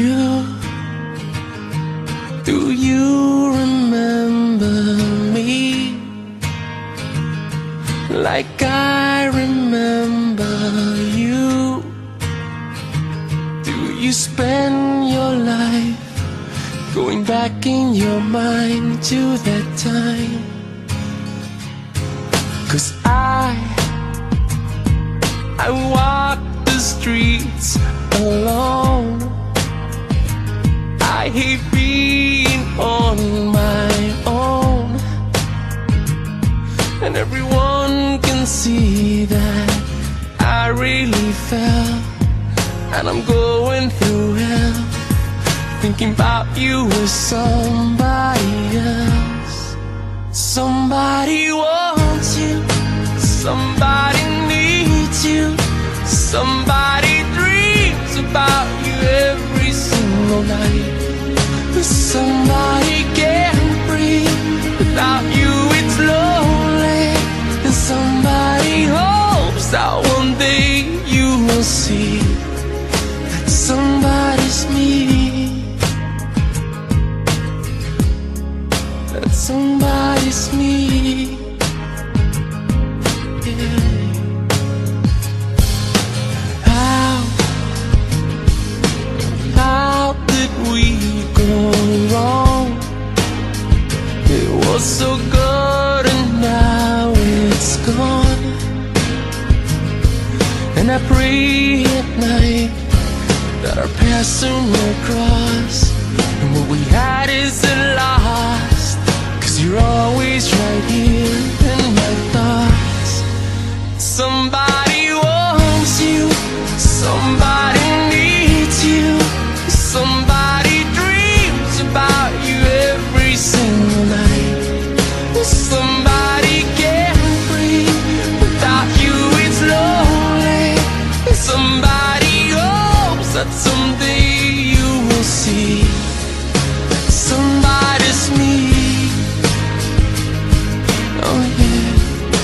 you? Do you remember me like I remember you? Do you spend your life going back in your mind to that time? 'Cause I walk the streets alone. I hate being on my own, and everyone can see that I really fell, and I'm going through hell, thinking about you with somebody else. Somebody wants you, somebody needs you, somebody dreams about you every single night. Somebody can't breathe without you, it's lonely. And somebody hopes that one day you will see that somebody's me, that somebody's me. How did we go wrong? It was so good and now it's gone. And I pray at night that our paths soon will cross, and what we had isn't lost, 'cause you're always right here in my thoughts. Somebody wants you, somebody needs you, somebody dreams about you every single night. Somebody can't breathe without you, it's lonely. Somebody hopes that someday you will see somebody's me. Oh yeah.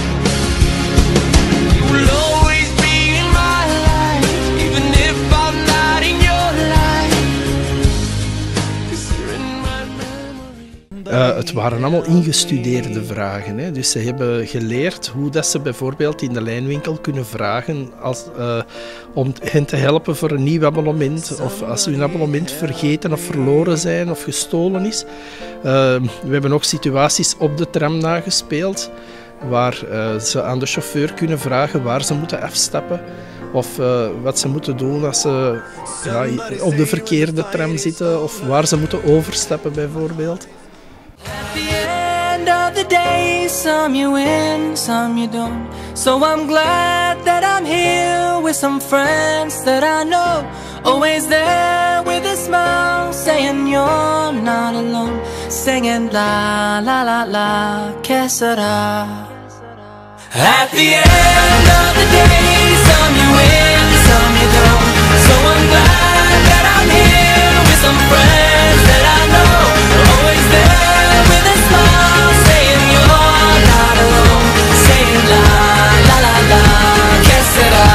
You will always be in my life, even if I'm not in your life, 'cause you're in my memory. Het waren allemaal ingestudeerde vragen, hè. Dus ze hebben geleerd hoe dat ze bijvoorbeeld in de lijnwinkel kunnen vragen om hen te helpen voor een nieuw abonnement, of als hun abonnement vergeten of verloren zijn of gestolen is. We hebben ook situaties op de tram nagespeeld waar ze aan de chauffeur kunnen vragen waar ze moeten afstappen of wat ze moeten doen als ze op de verkeerde tram zitten of waar ze moeten overstappen bijvoorbeeld. At the end of the day, some you win, some you don't. So I'm glad that I'm here with some friends that I know. Always there with a smile, saying you're not alone. Singing la la la la, que sera. At the end of the day, some you win, some you don't. So I'm glad that I'm here with some friends that I know. Always there with a smile, saying you're not alone. Saying la la la la, que sera.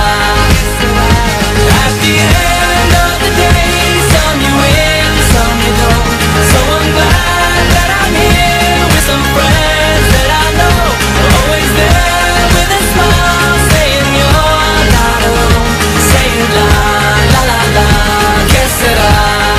At the end of the day, some you win, some you don't. So I'm glad that I'm here with some friends that I know. Always there with a smile, saying you're not alone. Saying la la la la, que sera.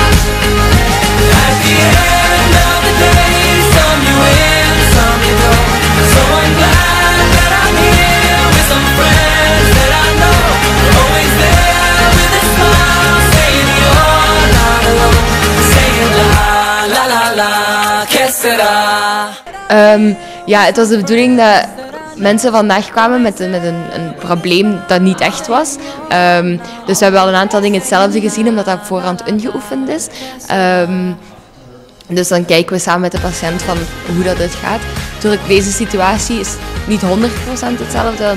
At the end of the day, some you win, some you don't. So I'm glad that I'm here with some friends that I know. Always there with a smile, saying you're not alone. Saying la la la la, que sera. Ja, het was de bedoeling dat mensen vandaag kwamen met een probleem dat niet echt was. Dus we hebben wel een aantal dingen hetzelfde gezien, omdat dat op voorhand ingeoefend is. Dus dan kijken we samen met de patiënt van hoe dat uitgaat. Natuurlijk, deze situatie is niet 100% hetzelfde,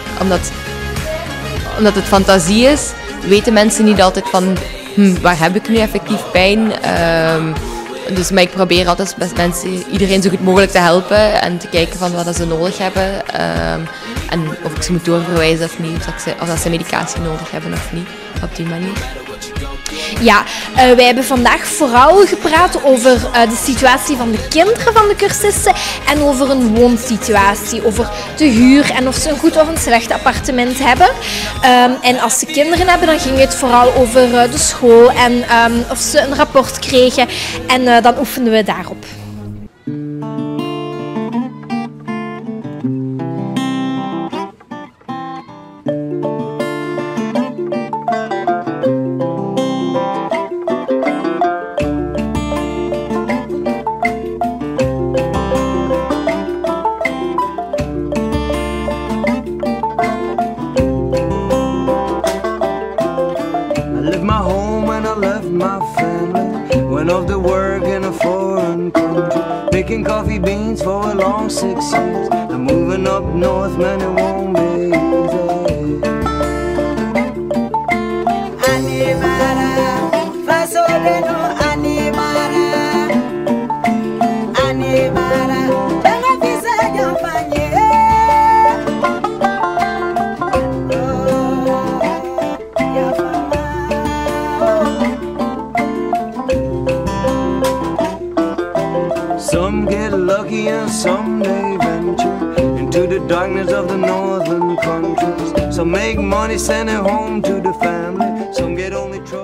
omdat het fantasie is, weten mensen niet altijd van waar heb ik nu effectief pijn. Dus, maar ik probeer altijd met mensen, iedereen zo goed mogelijk te helpen en te kijken van wat ze nodig hebben. En of ik ze moet doorverwijzen of niet, of dat ze medicatie nodig hebben of niet, op die manier. Ja, wij hebben vandaag vooral gepraat over de situatie van de kinderen van de cursisten en over een woonsituatie, over de huur en of ze een goed of een slecht appartement hebben. En als ze kinderen hebben, dan ging het vooral over de school en of ze een rapport kregen en dan oefenden we daarop. Went off to work in a foreign country, picking coffee beans for a long 6 years. I'm moving up north, man, it won't be easy. Animara, fasoleno, animara, animara, tengo visa ya fanye. Some get lucky and some they venture into the darkness of the northern countries. Some make money, send it home to the family. Some get only trouble.